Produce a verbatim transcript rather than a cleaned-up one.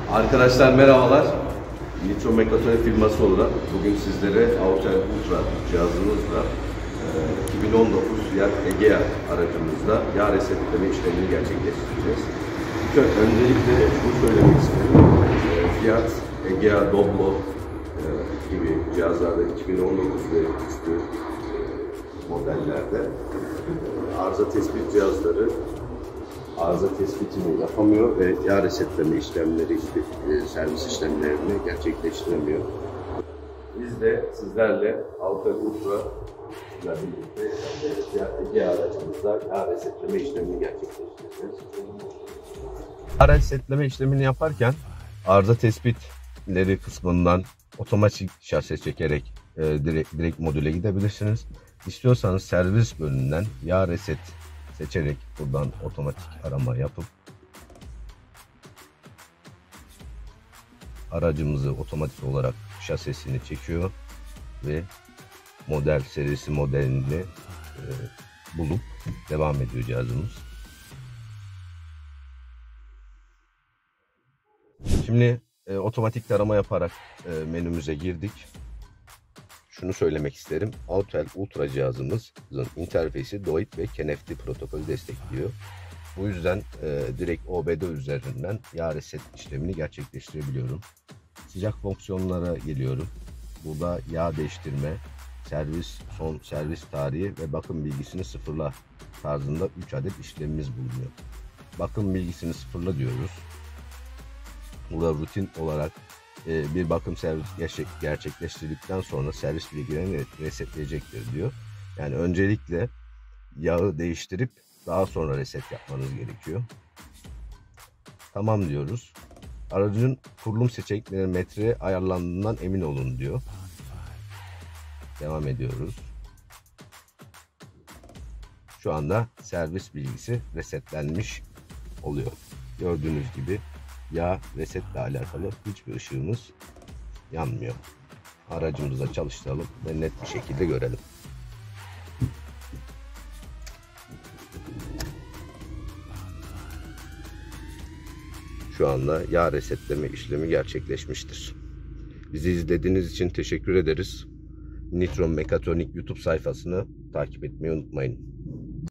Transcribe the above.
Arkadaşlar merhabalar. Nitro Mekatronik firması olarak bugün sizlere Autel Ultra cihazımızla iki bin on dokuz Fiat Egea aracımızda yağ resetleme işlemini gerçekleştireceğiz. Öncelikle şunu söylemek isterim. Fiat Egea Doblo gibi cihazlarda iki bin on dokuz ve üstü modellerde arıza tespit cihazları arıza tespitini yapamıyor ve yağ resetleme işlemleri gibi e, servis işlemlerini gerçekleştiremiyor. Biz de sizlerle Autel Ultra ile birlikte Fiat Egea aracımızda yağ resetleme işlemini gerçekleştireceğiz. Yağ resetleme işlemini yaparken arıza tespitleri kısmından otomatik şase çekerek e, direkt, direkt modüle gidebilirsiniz. İstiyorsanız servis bölümünden yağ reset seçerek buradan otomatik arama yapıp aracımızı otomatik olarak şasisini çekiyor ve model serisi modelini e, bulup devam ediyor cihazımız. Şimdi e, otomatik tarama yaparak e, menümüze girdik. Şunu söylemek isterim. Autel Ultra cihazımızın interfeysi D O I P ve K N F D protokolü destekliyor. Bu yüzden e, direkt O B D üzerinden yağ reset işlemini gerçekleştirebiliyorum. Sıcak fonksiyonlara geliyorum. Burada yağ değiştirme, servis, son servis tarihi ve bakım bilgisini sıfırla tarzında üç adet işlemimiz bulunuyor. Bakım bilgisini sıfırla diyoruz. Burada rutin olarak bir bakım servisi gerçekleştirdikten sonra servis bilgilerini resetleyecektir diyor. Yani öncelikle yağı değiştirip daha sonra reset yapmanız gerekiyor. Tamam diyoruz. Aracın kurulum seçenekleri metreye ayarlandığından emin olun diyor. Devam ediyoruz. Şu anda servis bilgisi resetlenmiş oluyor. Gördüğünüz gibi yağ resetle alakalı hiçbir ışığımız yanmıyor. Aracımızda çalıştıralım ve net bir şekilde görelim. Şu anda yağ resetleme işlemi gerçekleşmiştir. Bizi izlediğiniz için teşekkür ederiz. Nitro Mekatronik YouTube sayfasını takip etmeyi unutmayın.